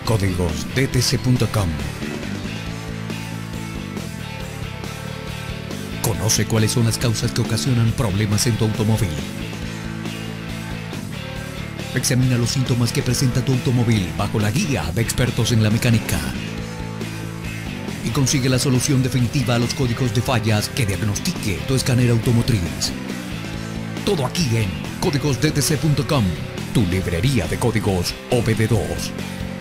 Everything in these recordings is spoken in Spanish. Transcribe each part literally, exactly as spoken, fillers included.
códigos d t c punto com. Conoce cuáles son las causas que ocasionan problemas en tu automóvil. Examina los síntomas que presenta tu automóvil bajo la guía de expertos en la mecánica. Y consigue la solución definitiva a los códigos de fallas que diagnostique tu escáner automotriz. Todo aquí en códigos d t c punto com, tu librería de códigos O B D dos.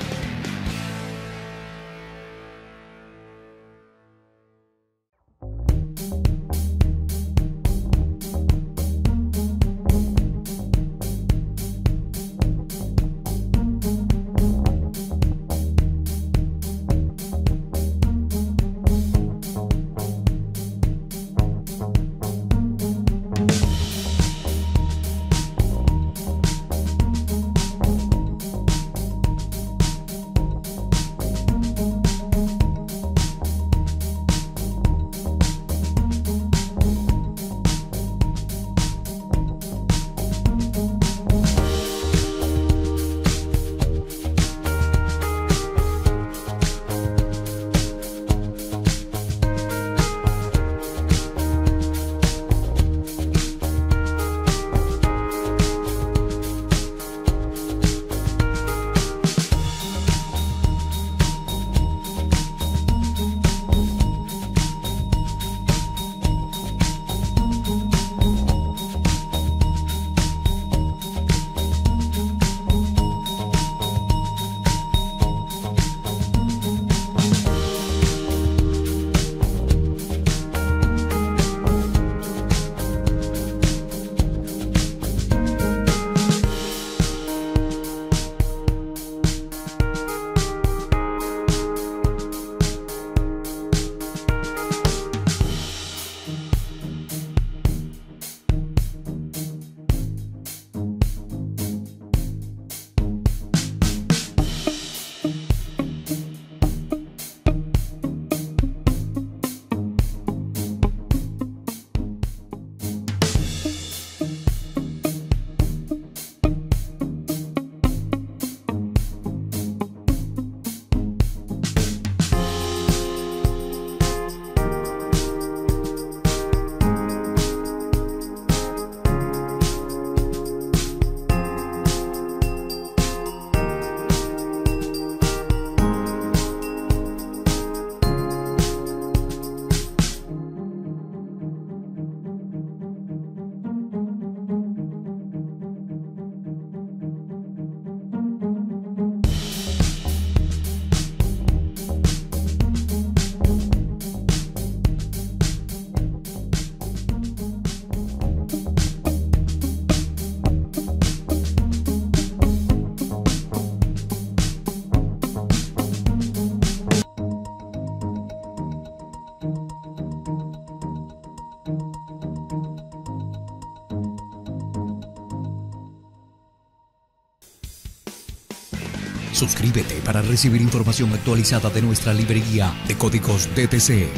Suscríbete para recibir información actualizada de nuestra librería de códigos D T C.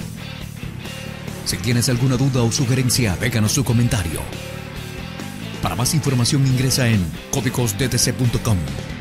Si tienes alguna duda o sugerencia, déjanos su comentario. Para más información ingresa en códigos d t c punto com.